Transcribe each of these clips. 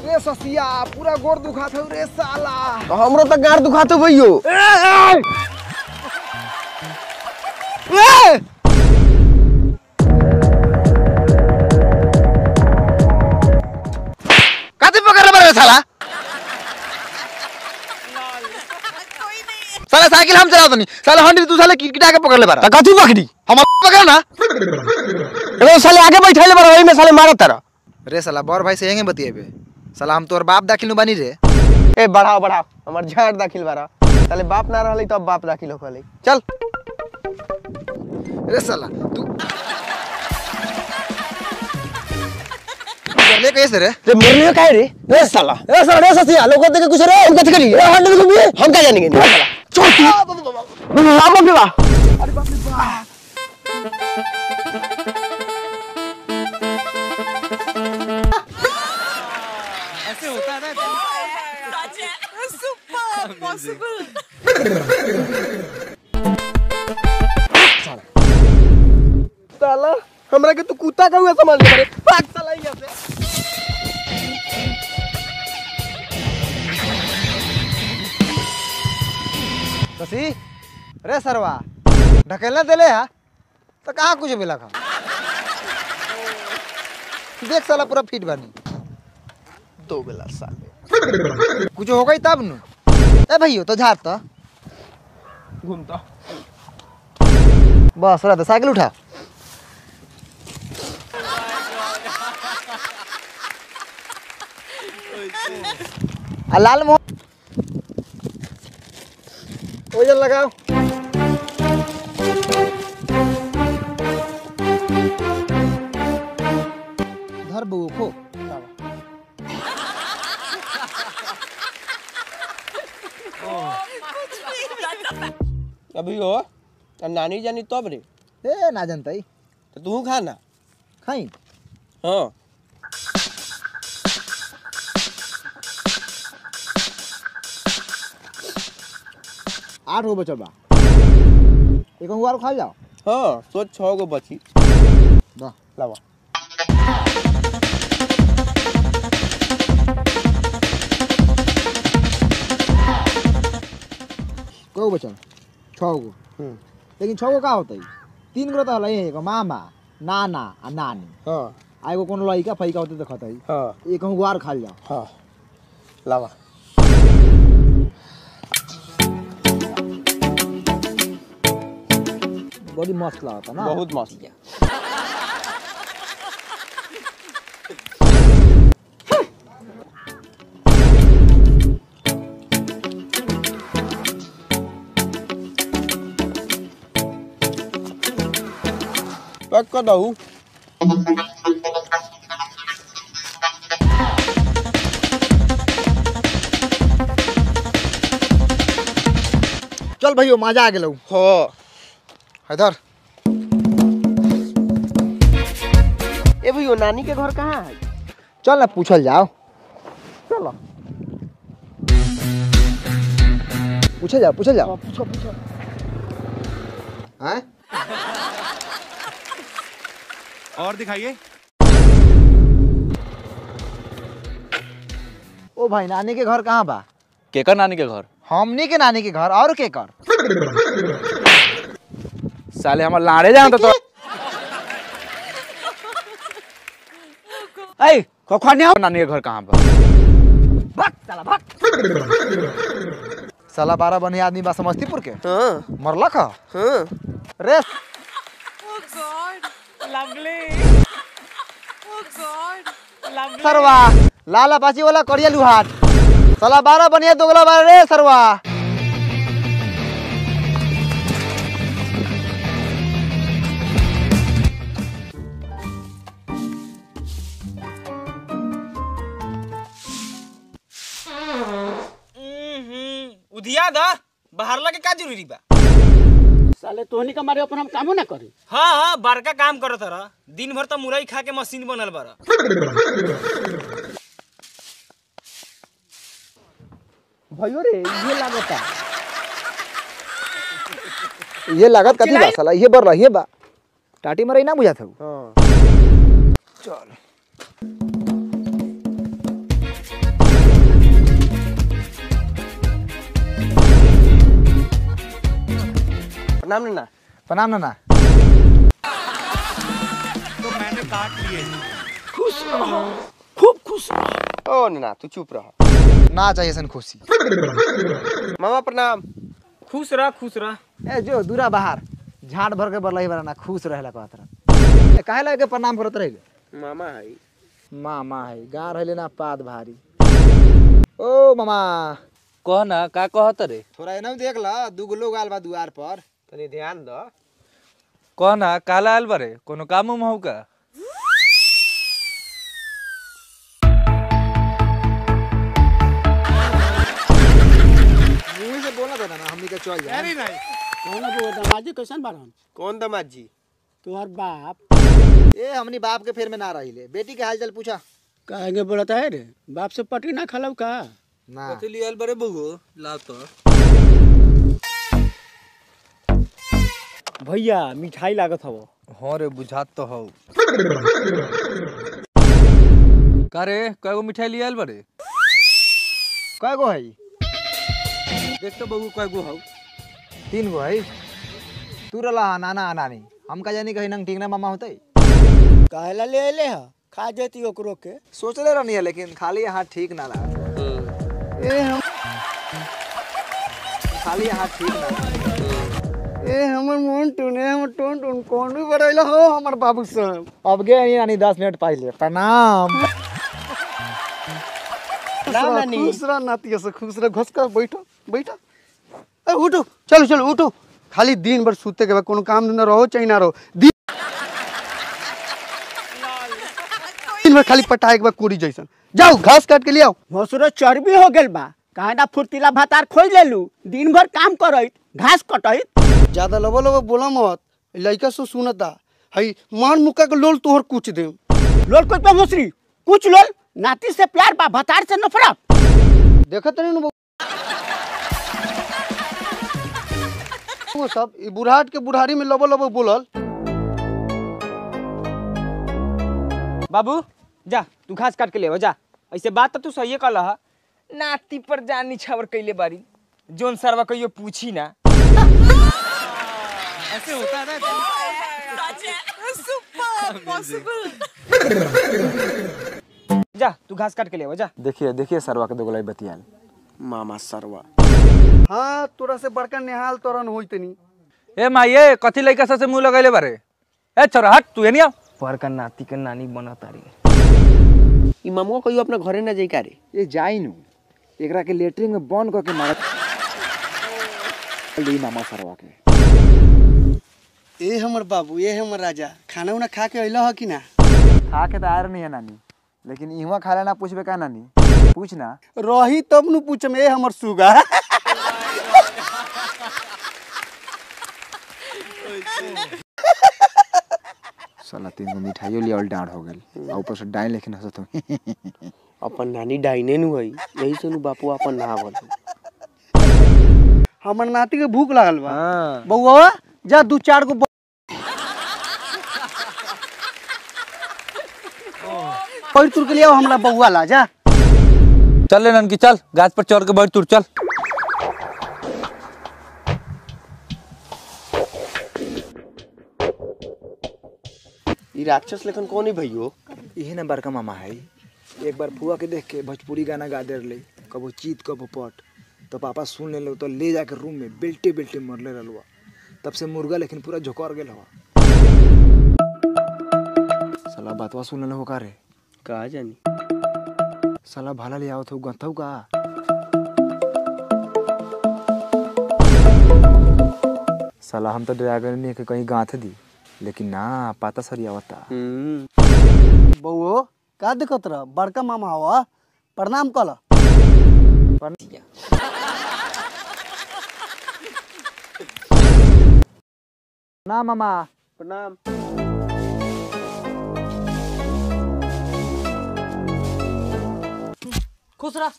रे ससिया पूरा गोड़ दुखात हो रे साला। तो हमरो तक गाड़ दुखाते भइयो। काते पकड़ ले बरे साला। साला साइकिल हम चलाओ नहीं साला हंडी तू साले किटा के पकड़ ले बारा। कथी पकड़ी? हम पकड़ ना। रे साले आगे बैठले बारा ओई में साले मारत तारा। रे साला बड़ भाई से यंगे बतिएबे। साला हम तोर बाप दाखिल बनी रे। ए बढ़ाओ बढ़ाओ हमर झाड़ दाखिल बारा। साले बाप ना रहले तब बाप दाखिल होखले। चल रे साला तू ले कैसे रे? रे मरने का है रे? रे साला रे ससिया लोग देख के कुछ रे हम कथी करी? रे हंडे घूमी हम क्या जानेंगे? साला छोड़ तू। बाप रे बा। अरे बाप रे बाप। ऐसे होता है ना। Super possible. साला हमरा के तू कुत्ता का हुआ समझ ले रे। भाग साला यहां से। ससी रे सरवा ढकेलने देले है तो कहाँ कुछ मिला खा। देख साला पूरा फिट बनी। दो बेला साले कुछ हो गई तब न। ए भैया तो झाड़ तो घूमता बस रहा साइकिल उठा। लाल मोहन वजन लगाओ। धर बू खो। अभी हो नानी जानी तब रे। ए ना जानता ही तो तू खा ना। खाई। हाँ 8 गो बचल बा। एक और खा जाओ। हाँ सोच 6 गो बची। वाह लावा को बचल 6 गो। लेकिन 6 गो का होता है 3 गो तो हला एगो मामा नाना आ नानी। हाँ आ एगो कोनो लइका फइका होते तो खाता है। हाँ एक और वार खा जाओ। हाँ लावा बड़ी मस्त लगता ना। बहुत मस्त। पैक कर दऊ। चल भैया मजा आ गेलौ। हो इधर ए भैया नानी के घर कहाँ है? चल ना पूछल जाओ। चलो पूछल जाओ पूछल जाओ। पूछो पूछो। हैं और दिखाइए। ओ भाई नानी के घर कहाँ बा? केकर नानी के घर? हमनी के नानी के घर और केकर? साले हमार लाड़े जान तो ए खोखनिया नानी के घर कहाँ बा? भाग साला भाग। साला 12 बने आदमी बा समस्तीपुर के। हाँ मरला खा। हाँ रे Oh God, lovely. Oh God, lovely. सरवा लाला पाची वाला करिया लुहाट। साला 12 बनिया दोगला बार रे सरवा। उधिया दा बाहर लगे का जरूरी बा? साले तोहनी का मारे अपन हम कामो ना करी। हाँ हाँ बड़का काम करत रहा दिन भर तो मुरई खा के मशीन बनल बारा। भयो रे ये लागत कथी बा साला ये बर रही बा टाटी मरई ना बुझात हूं। हाँ चल प्रणाम नाना। प्रणाम नाना। तो मैंने काट लिए। खुश रहो, खूब खुश रहो। ओ नाना तू चुप रह। ना चाहिए सन खुशी। मामा प्रणाम। खुश रह। ए जो दूरा बाहर झाड़ भर के बरलई बरा ना खुश रहेला कहत रह। काहे लगे प्रणाम करत रहे। मामा है। मामा है गाँव रहले ना पाद भारी। ओ मामा कह ना का कहत रे। थोड़ा एना देख ला दूगो लोग आल बा दुआर पर। तनी ध्यान दो। कह ना काला आयल बारे कोनो काम उम हौ का। मुंह से बोलना था ना हमनी के चल जा। कौन वो दमाजी कैसन बारन? कौन दामाद जी? तोहर बाप ए हमनी बाप के फेर में ना रहिले। बेटी के हालचाल पूछा। कहेंगे बोलता है रे, बाप से पटी ना खलव का? ना कथि लियल बारे बबू लाव तो। भैया मिठाई लागत हवो। हां रे बुझात तो हौ। का रे कएगो मिठाई लियल बारे। कय गो है? देख तो बबू कएगो हौ। 3 गो है। तू रला नाना नानी हम का जानी कहीं नंग ठीक ना मामा होते। कहला ले ले ह खा जेती ओकरो के। सोचले रहनी है लेकिन खाली हाथ ठीक ना लगा। ए हम खाली हाथ ठीक ना लगा। ए हमर मन टुने हमर टोन कौन भी बड़ैला हो हमर बाबू साहब। अब गे नहीं नानी 10 मिनट पहले। प्रणाम। नानी। खुश रह नाती से खुश रह। घस कर बैठो बैठो। ए उठो चलो चलो उठो। खाली दिन भर सूते के बाद कोनो काम धंधा रहो चाहे ना रहो। दिन भर खाली पटाए के बाद कोरी जैसन। जाओ घास काट के ले आओ। भसुरो चर्बी हो गेल बा। काहे ना फुर्तीला भातार खोज लेलू। दिन भर काम करइत घास कटइत। ज्यादा लबो लबो बोला मत। लइका सो सुनता हई मान मुका के लोल तोहर कुछ दे। लोल कुछ पे मसरी कुछ लोल नाती से प्यार बा भातार से नफरत। देखत नहीं वो सब ई बुढ़ाट के बुढ़ारी में लबो लबो बोलल। बाबू जा तू घास काट के ले जा। ऐसे बात तो तू सही कहला। नाती पर जान निछावर कैले बारी जोन सरवा कहियो पूछी ना। ऐसे होता है ना। जा तू घास काट के ले जा। देखिए सरवा के दोगलाई बतियाल। मामा सरवा। हाँ तोरा से बड़का निहाल तोरन होई तनी। ए माये कथि लइका से मुंह लगैले बारे। ए छोरा हट तू एनी आ। पर का नाती के नानी बना तारी। ई मामुआ कहियो अपना घरे ना जाई का रे। ये जाई नु एकरा के लेटरिन में बंद करके मारत ली मामा सरवा के। ए हमर बाबू ए हमर राजा खाना उना खा के अइला ह कि ना? खा के तो आर नहीं है नानी लेकिन इहवा खाला ना पूछबे का नानी पूछ ना। रही तब नु पूछम ए हमर सुगा। साला 3 गो मिठाइयो लिया डाढ़ हो गेल। ऊपर से डाइन लेकिन हंसत हो। अपन नानी डाइने नु हई यही से नु बापू अपन ना बोल। हमर नाती के भूख लागल बा। बउवा जा 2-4 गो पैर तुर के लिया हमरा बउवा ला जा। चल ले ननकी चल गाछ पर चढ़ के बैठ तू चल। ई राक्षस लेखन कौन है भइयो? यही ना बड़का मामा है। एक बार फुआ के देख के भोजपुरी गाना गा दे रहे कबो चीत कबो पट तो पापा सुन ले तो ले जाके रूम में बेल्टे बेल्टे मरले रहलुआ। तब से मुर्गा लेकिन पूरा झोकर गेल हवा। साला बातवा सुन ले हो का रे। कहा जानी साला भाला ले आओ तो गंथौ का। साला हम तो ड्रैगन ने के कहीं गांथ दी लेकिन ना पाता सरी आवता। बउओ का दिक्कत रह बड़का मामा हवा प्रणाम कल। ना मामा प्रणाम। खुश रह।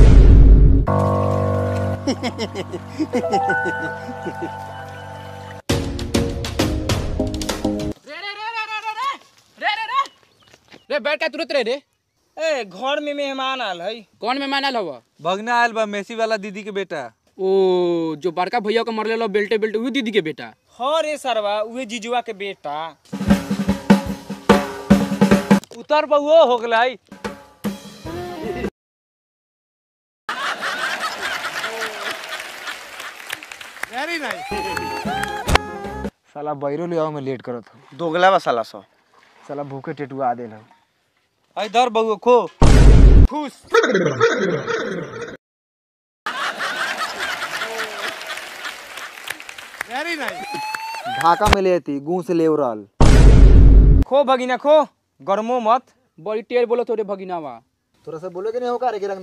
रे बैठ का तुरंत रे रे। ए घर में मेहमान आल है। कौन मेहमान आल हवा? भगना आयल बा मेसी वाला दीदी के बेटा। ओ जो बड़का भैया के मरले लो बेल्टे बेल्टे वही दीदी के बेटा। हाँ रे सरवा उहे जीजुआ के बेटा। उतर बहुओ हो गलाई। Very nice. साला बैरो ले आओ, मैं लेट करत हूँ। दोगला बा साला सो। साला भूखे टेटुआ देल हूँ। आई धर बहुओ खो। खुश। Very nice. ढाका में लेती गूं से लेवरल। खो भगिना खो, गर्मो मत। बड़ी टेर बोलो तोरे भगिनावा। तोरा से बोले कि नहीं होगा रे रंग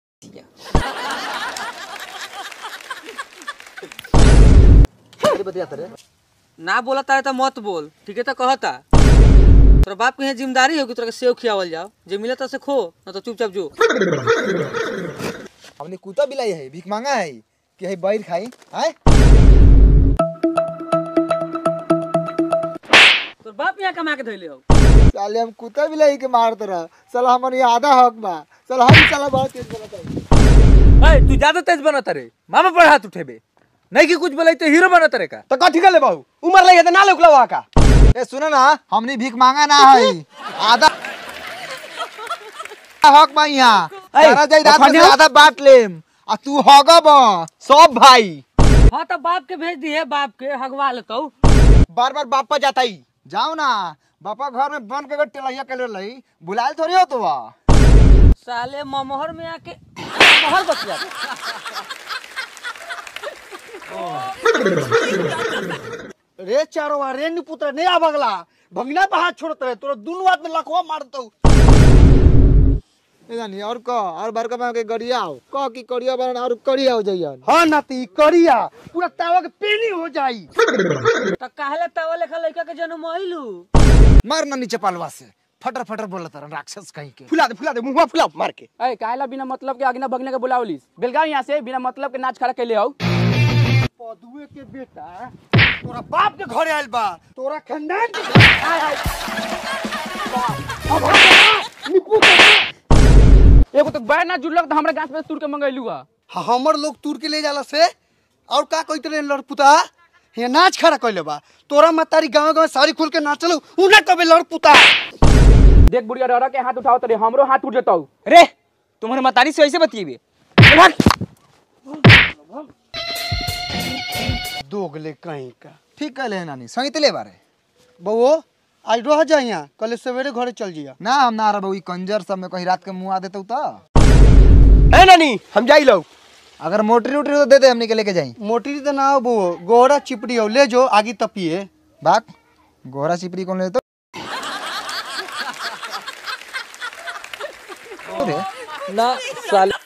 बतिया रे। ना बोलता है तो मत बोल, ठीक है तो कहता। तोरा बाप के यहाँ जिम्मेदारी हो कि तोरा के सेव खियावल जाओ, जे मिले तो से खो, ना तो चुपचाप जो। हमने कुत्ता बिलाई है, भीख मांगा है कि है बैर खाई है। तोर बाप यहाँ कमा के धइले हो। साले हम कुत्ता बिलाई के मारत रह। साला हमन ये आधा हक बा। साला हम साला बहुत तेज बनत है। ए तू ज्यादा तेज बनत रे, मामा पर हाथ उठेबे। नहीं कि कुछ बोलाई तो हीरो बनत रे का। तो कथी कर ले बाबू, उमर लगे तो ना लोकला वहां का। ए सुनो ना, हमने भीख मांगा ना है। आधा हक बा यहाँ। सारा जायदाद में से आधा बांट लेम। आ तू हगा बा सब भाई। हाँ तो बाप के भेज दिए, बाप के हगवा लेतो। बार बार बाप पर जाता ही। जाओ ना, बापा घर में बन के टेलैया के ले बुलाए थोड़ी हो तो वा। साले ममहर में आके ममहर बतिया। रे चारो रे नी पुत्र नहीं आ बगला भगना पे हाथ छोड़त रहे तोरा दोनों हाथ में लखवा मारतो। ए जानी और का और बड़का बा के गड़िया हो का की कड़िया बन और कड़िया हो जाइयन। हाँ नाती करिया पूरा तावा के पेनी हो जाई। तो काहेला तावा लेखा लड़का के जन्म होइलू। मार ना नीचे पालवा से फटर फटर बोलत रह राक्षस कहीं के। फुला दे मुंहवा फुला मार के। ए काहेला बिना मतलब के आगना भगने के बुलावलिस। बेलगांव यहाँ से बिना मतलब के नाच खड़ा कैले हो। पदुए के बेटा तोरा बाप के घरे आइल बा, तोरा खानदान के घरे आय आय। अब हम निपु एगो तो बैर ना जुड़लक तो हमरा गाछ में तूर के मंगैलू हा। हमर लोग तूर के ले जाला से और का कहते रहे लड़पुता हे नाच खड़ा कइले बा। तोरा मतारी गांव गांव सारी खुल के नाचलू उना कबे लड़पुता। देख बुढ़िया डरा के हाथ उठाओ तरे हमरो हाथ उठ जताऊ। रे तुम्हारे मतारी से ऐसे बतिएबे। दोगले कहीं का। ठीक कहले है नानी, सही तले बारे। बउओ आज रह जा यहाँ, कल सवेरे घरे चल जिया। ना हम ना रहबो, ई कंजर सब में कहीं रात के मुंह आ देतौ त। ए नानी हम जाई लो। अगर मोटरी उटरी तो दे दे, हमनी के लेके जाई। मोटरी तो ना हो बउओ, गोरा चिपड़ी हो ले जो आगी तपिए। बाक गोरा चिपरी कौन ले तो ना साले